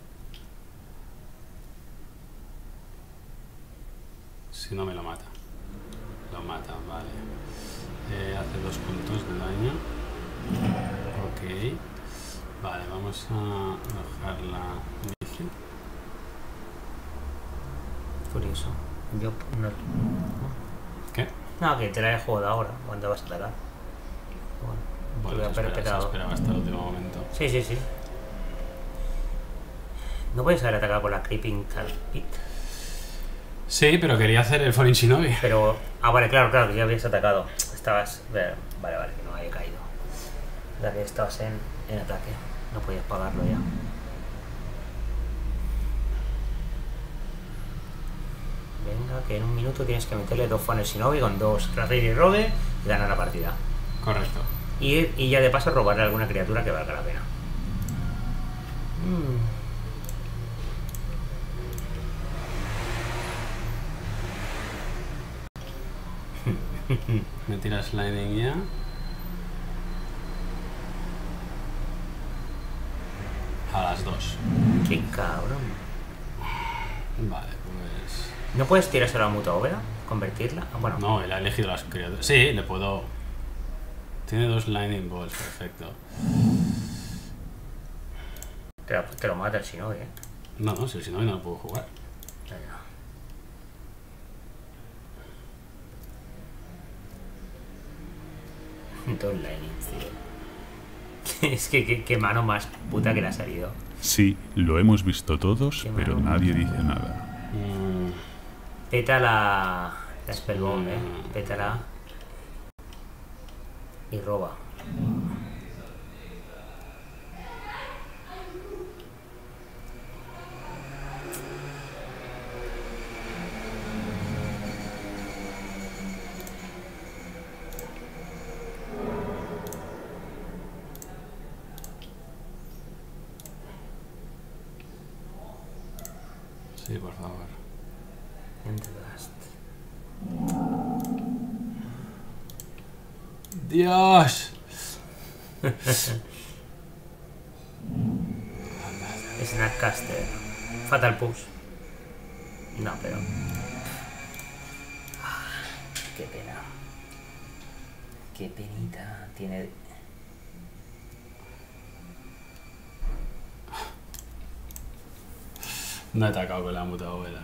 Si no me lo mata. Lo mata, vale. Hace 2 puntos de daño. Ok. Vale, vamos a bajar la vigil.
Curioso. Yo no.
¿Qué?
No, que te la he jugado ahora. ¿Cuándo vas a atacar? Bueno, te lo he perpetrado.
Esperaba hasta el último momento.
Sí, sí, sí. No puedes haber atacado con la Creeping Pit.
Sí, pero quería hacer el Foreign Shinobi.
Pero. Ah, vale, claro, que ya habías atacado. Estabas. Vale, que no había caído. Ya que estabas en ataque. No podías pagarlo ya. Venga, que en un minuto tienes que meterle 2 Funnel Shinobi con 2 Raspberry Rogue y ganar la partida.
Correcto.
Y ya de paso robarle a alguna criatura que valga la pena.
Me tiras lightning ya. A las 2.
Qué cabrón.
Vale, pues...
¿No puedes tirárselo a la Mutadora? ¿Convertirla? Ah, bueno.
No, él ha elegido las criaturas. Sí, le puedo... Tiene 2 lightning balls, perfecto.
Te lo mata el Shinobi, ¿eh?
No, si el Shinobi no lo puedo jugar.
Ya, ya. Dos linings, tío. Es que qué mano más puta que le ha salido.
Sí, lo hemos visto todos,
Qué
pero
malo.
nadie dice nada.
Peta la Spellbomb, pétala. Y roba.
Sí, por favor.
Enter Dust.
¡Dios!
Snapcaster. Fatal Push. No, pero... Qué pena. Qué penita tiene...
No he atacado con la mutabóveda.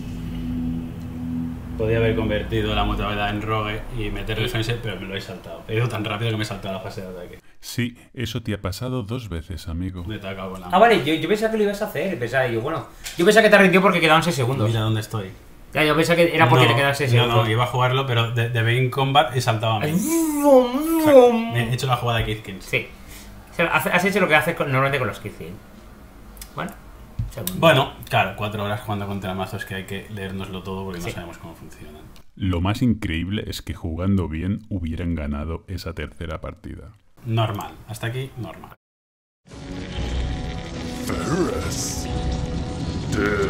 Podía haber convertido la mutabóveda en rogue y meter defensa, pero me lo he saltado. He ido tan rápido que me he saltado la fase de ataque.
Sí, eso te ha pasado 2 veces, amigo.
No he atacado con la
Ah, vale, yo pensaba que lo ibas a hacer. Pensaba yo, bueno... Yo pensaba que te rindió porque quedaban 6 segundos.
Mira dónde estoy.
Ya, yo pensaba que era porque
No,
te quedaban 6 segundos.
No, iba a jugarlo, pero de Main Combat he saltado a mí. He hecho la jugada de Kithkins.
Sí. O sea, has hecho lo que haces normalmente con los Kithkin. Bueno, segundo.
Bueno, claro, 4 horas jugando contra mazos que hay que leérnoslo todo porque no
Sí.
sabemos cómo funcionan.
Lo más increíble es que jugando bien hubieran ganado esa tercera partida.
Normal, hasta aquí normal.
Ferris. Dead.